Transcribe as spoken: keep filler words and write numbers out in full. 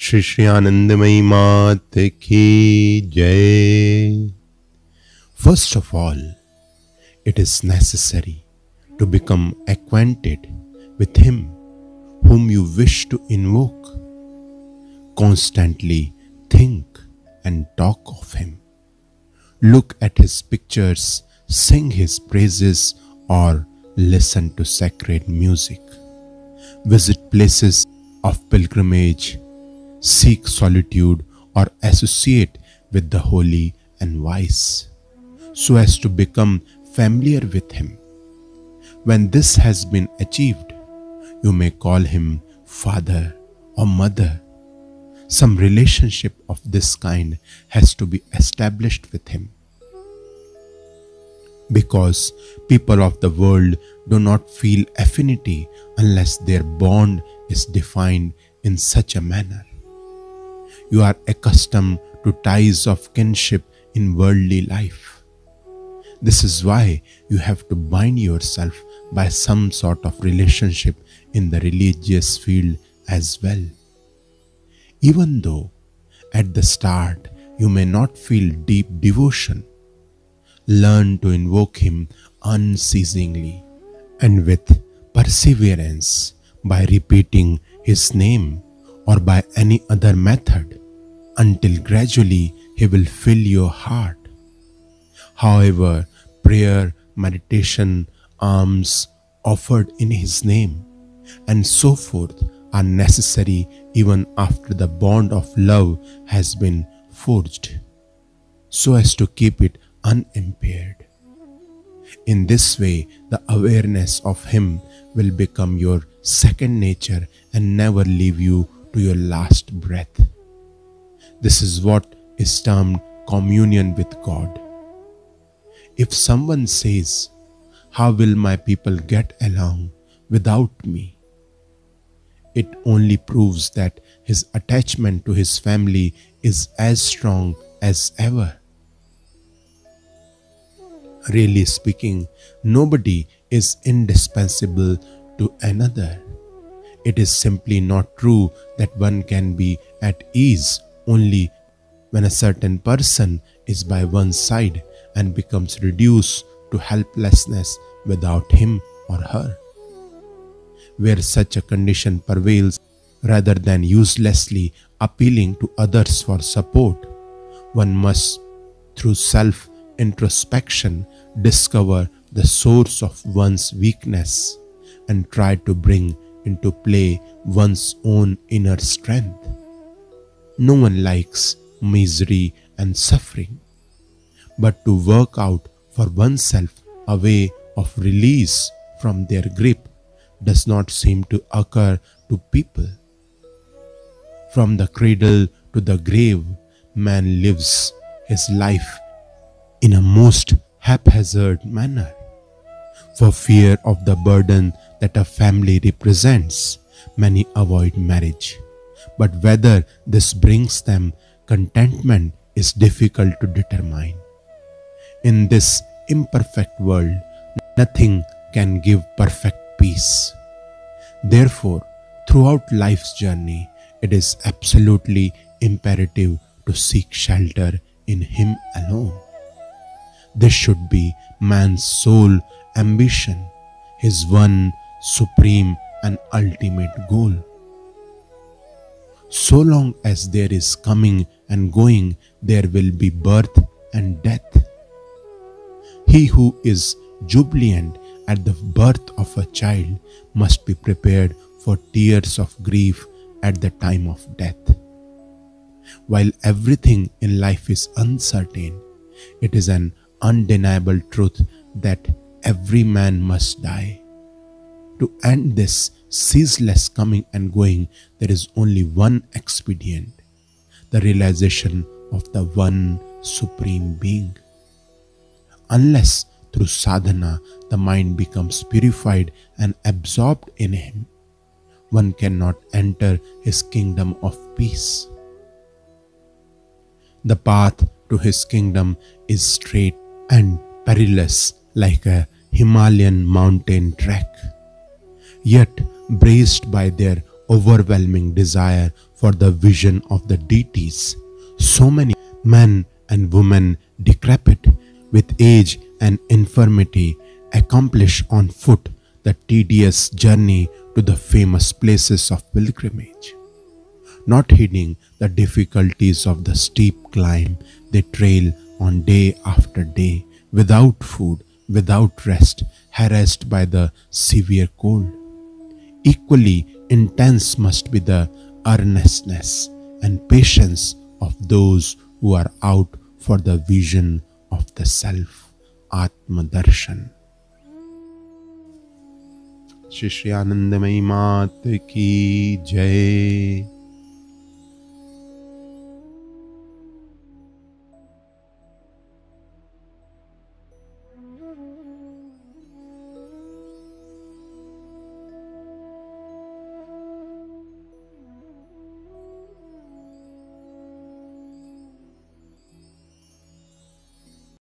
श्री श्री आनंदमयी मात की जय. First of all, it is necessary to become acquainted with Him whom you wish to invoke. Constantly think and talk of Him. Look at His pictures, sing His praises, or listen to sacred music. Visit places of pilgrimage, seek solitude, or associate with the holy and wise, so as to become familiar with Him. When this has been achieved, you may call Him Father or Mother. Some relationship of this kind has to be established with Him, because people of the world do not feel affinity unless their bond is defined in such a manner. You are accustomed to ties of kinship in worldly life. This is why you have to bind yourself by some sort of relationship in the religious field as well. Even though at the start you may not feel deep devotion, learn to invoke Him unceasingly and with perseverance by repeating His name or by any other method, until gradually He will fill your heart. However, prayer, meditation, alms offered in His name, and so forth are necessary even after the bond of love has been forged, so as to keep it unimpaired. In this way, the awareness of Him will become your second nature and never leave you to your last breath. This is what is termed communion with God. If someone says, "How will my people get along without me?" it only proves that his attachment to his family is as strong as ever. Really speaking, nobody is indispensable to another. It is simply not true that one can be at ease only when a certain person is by one side and becomes reduced to helplessness without him or her. Where such a condition prevails, rather than uselessly appealing to others for support, one must, through self-introspection, discover the source of one's weakness and try to bring into play one's own inner strength. No one likes misery and suffering, but to work out for oneself a way of release from their grip does not seem to occur to people. From the cradle to the grave, man lives his life in a most haphazard manner. For fear of the burden that a family represents, many avoid marriage. But whether this brings them contentment is difficult to determine. In this imperfect world, nothing can give perfect peace. Therefore, throughout life's journey, it is absolutely imperative to seek shelter in Him alone. This should be man's sole ambition, his one supreme and ultimate goal. So long as there is coming and going, there will be birth and death. He who is jubilant at the birth of a child must be prepared for tears of grief at the time of death. While everything in life is uncertain, it is an undeniable truth that every man must die. To end this ceaseless coming and going, there is only one expedient: the realization of the one Supreme Being. Unless through sadhana the mind becomes purified and absorbed in Him, one cannot enter His kingdom of peace. The path to His kingdom is straight and perilous like a Himalayan mountain trek. Yet, braced by their overwhelming desire for the vision of the deities. So many men and women, decrepit with age and infirmity, accomplish on foot the tedious journey to the famous places of pilgrimage. Not heeding the difficulties of the steep climb, they trail on day after day, without food, without rest, harassed by the severe cold. Equally intense must be the earnestness and patience of those who are out for the vision of the self, Atma Darshan. Shri Shri आनंदमयी मात की जय।